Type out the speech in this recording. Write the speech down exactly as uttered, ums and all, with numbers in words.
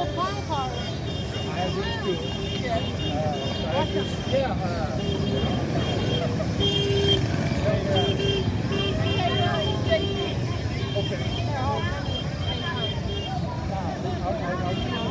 phone call. I have this too. Yes. Uh, I have this, yeah. Uh, okay. They're all coming. I'll, I'll, I'll,